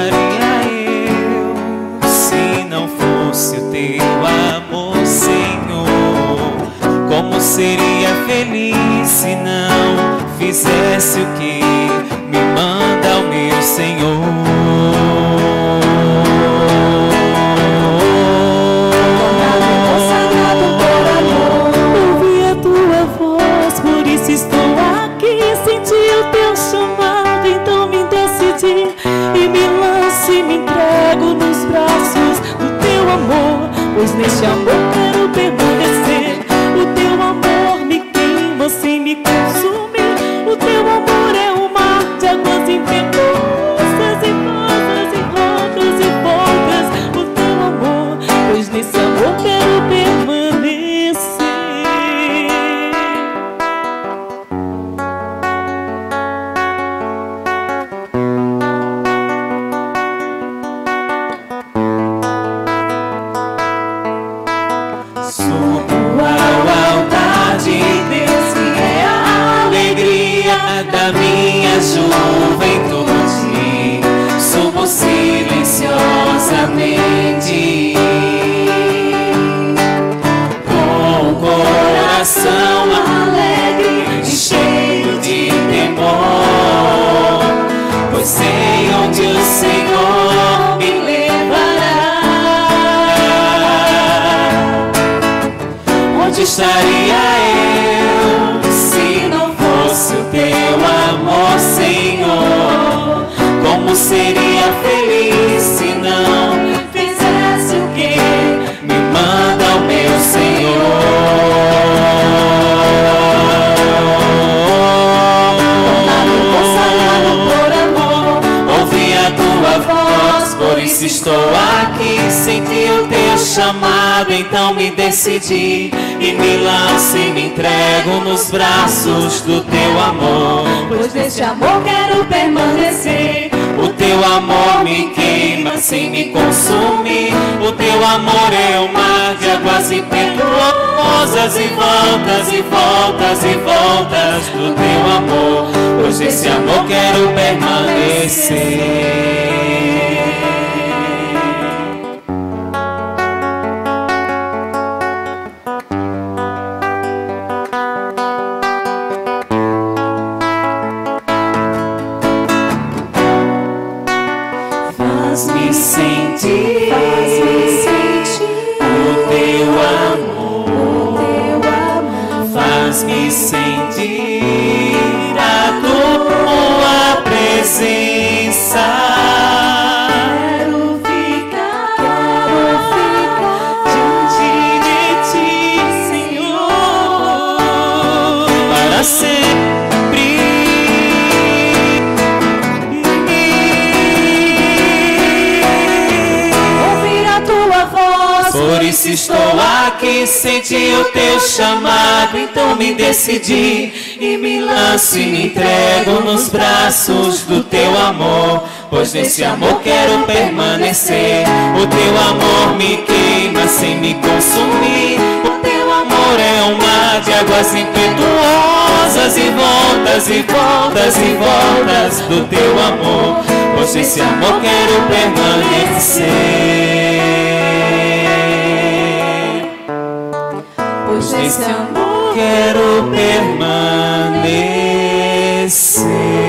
estaria eu se não fosse o teu amor, Senhor? Como seria feliz se não fizesse o que me manda o meu Senhor? Consagrado por amor, ouvi a tua voz, por isso estou aqui. Senti o teu chamado, então me decidi e me lanço e me entrego nos braços do teu amor, pois neste amor quero permanecer. O teu amor me queima sem me consumir. O teu amor é um mar de águas impetuosas e voltas e voltas e voltas. O teu amor, pois nesse amor quero permanecer. Subo ao altar de Deus, que é a alegria da minha juventude. Subo silenciosamente, com o coração alegre e cheio de temor, pois sei onde o Senhor me levará. Onde estaria eu se não fosse o teu amor, Senhor? Como seria feliz se não fizesse o que me manda o meu Senhor? Consagrado por amor, Ouvi a tua voz, por isso estou aqui. Senti o teu chamado, então me decidi e me lanço e me entrego nos braços do teu amor, pois neste amor quero permanecer. o teu amor me queima sem me consumir. O teu amor é um mar de águas impetuosas e voltas e voltas e voltas do teu amor, pois nesse amor quero permanecer. Faz-me sentir o teu amor, faz-me sentir a tua presença. Quero ficar diante de ti, Senhor, para sempre. Por isso estou aqui, senti o teu chamado, então me decidi e me lanço e me entrego nos braços do teu amor, pois nesse amor quero permanecer. O teu amor me queima sem me consumir. O teu amor é um mar de águas impetuosas e voltas e voltas e voltas do teu amor, pois nesse amor quero permanecer. Pois nesse amor quero permanecer.